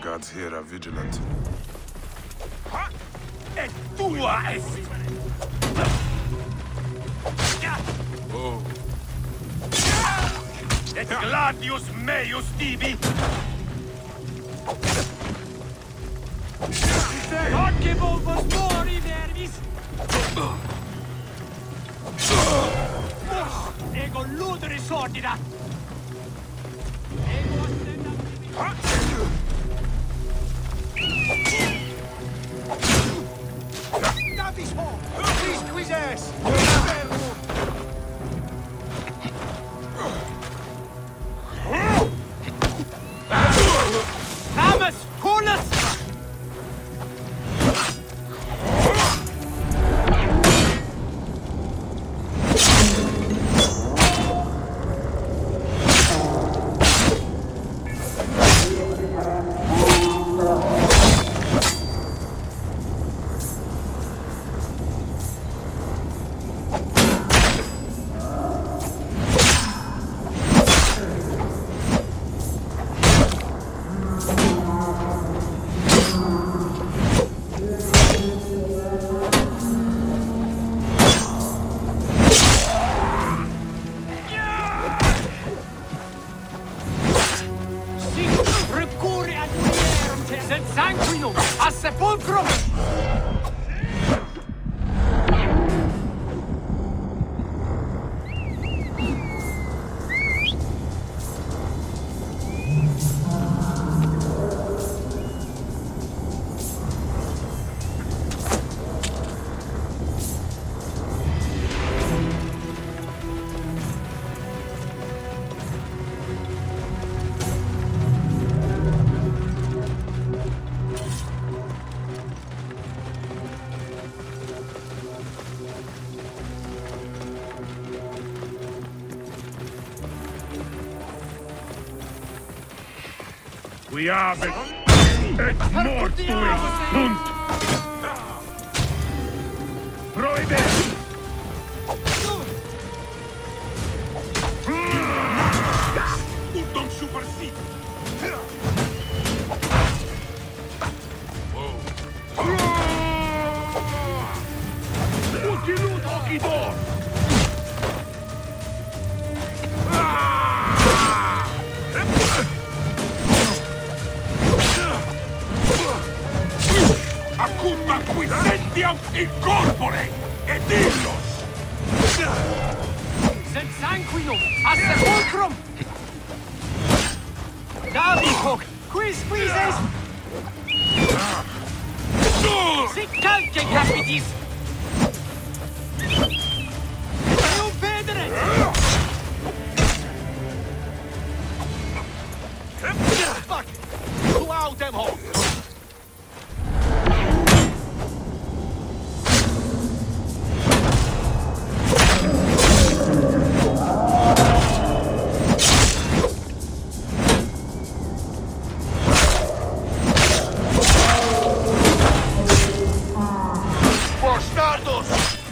Guards here are vigilant. È tua Oh. Et gladius meius tibi! Oggi volvos mori nervis! Ego ludere sordida! Ego Davis ho! Quis quises! Hamas! Coolness! We are the... Et mortuis sunt! Proide! Udom super sit! Utilut occidor! Acutta qui sentiam incorpore! Et illos! Sed sanguinum a sepulcrum! Davi hoc! Quis quises? Sic calce capitis! Eum pedere! Fuck! Tu autem hoc! Bastardos!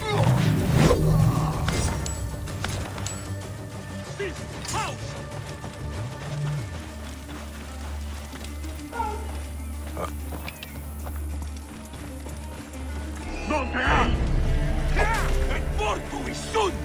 House! Non te ha! Et mortui sunt!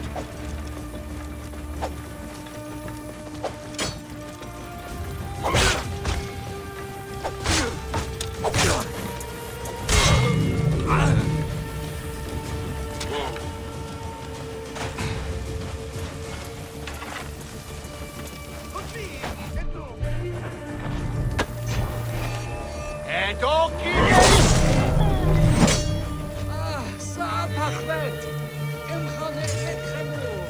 Et occhi! Sapachvet! Imchane et chemur!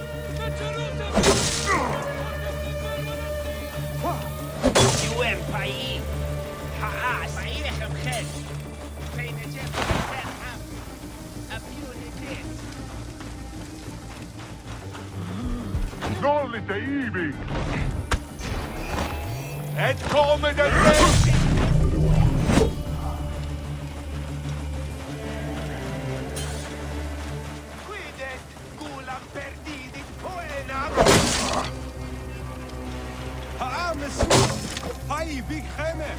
You empire! Haas! Maïrechem chet! Peinejem ham! Apunitet! Nollite ibi! Et come del re! Quidet gulam perdidit poenam! Haames! Pai, big hammer!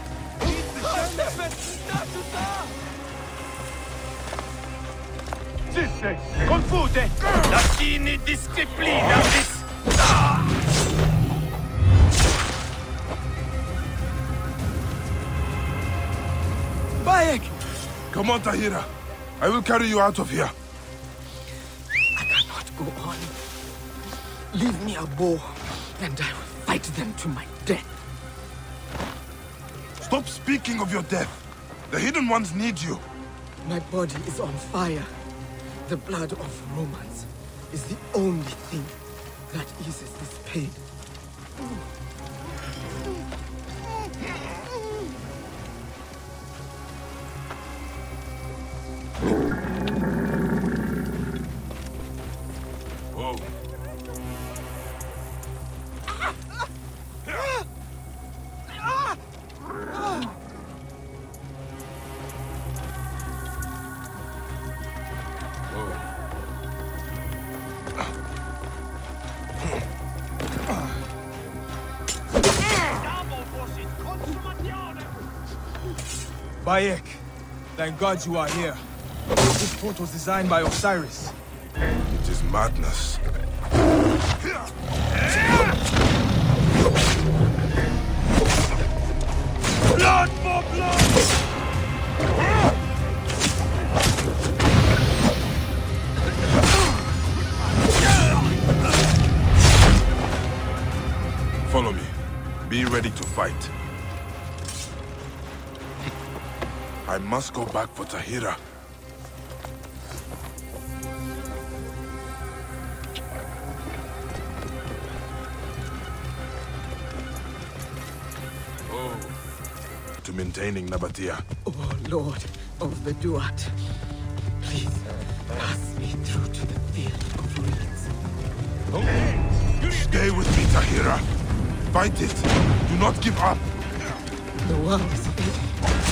Zisse, confute! Latini disciplina vis... Beayak! Come on, Tahira. I will carry you out of here. I cannot go on. Leave me a bow, and I will fight them to my death. Stop speaking of your death. The Hidden Ones need you. My body is on fire. The blood of Romans is the only thing that eases this pain. Whoa. Beayak, thank God you are here. This fort was designed by Osiris. It is madness. Blood for blood! Follow me. Be ready to fight. I must go back for Tahira. Oh. To maintaining Nabatea. Oh, Lord of the Duat, please pass me through to the field of ruins. Stay with me, Tahira. Fight it. Do not give up. The war is ending.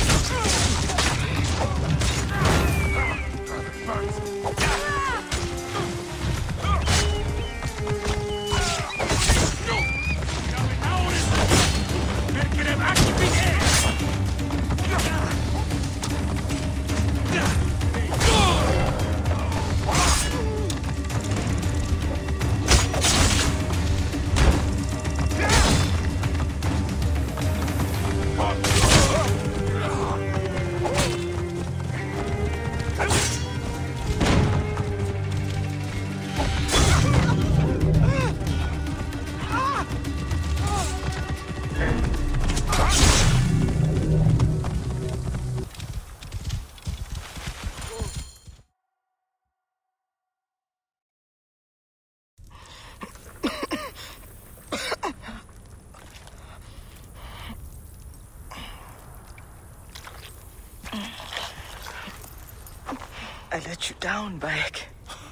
I let you down, Beayak.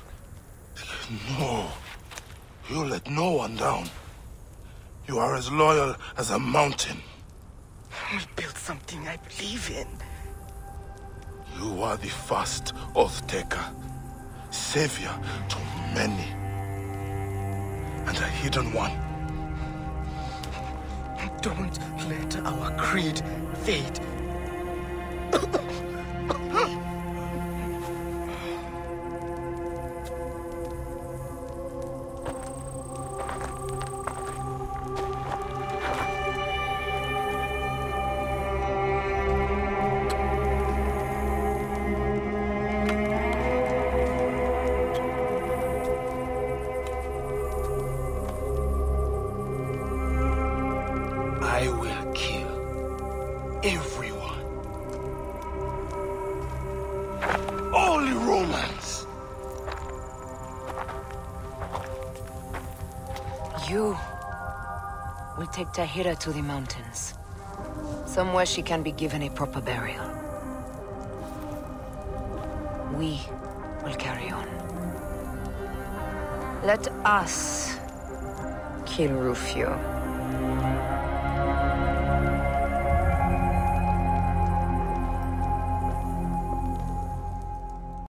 No. You let no one down. You are as loyal as a mountain. We built something I believe in. You are the first Oath Taker, savior to many, and a hidden one. Don't let our creed fade. I will kill everyone. Only Romans. You will take Tahira to the mountains. Somewhere she can be given a proper burial. We will carry on. Let us kill Rufio.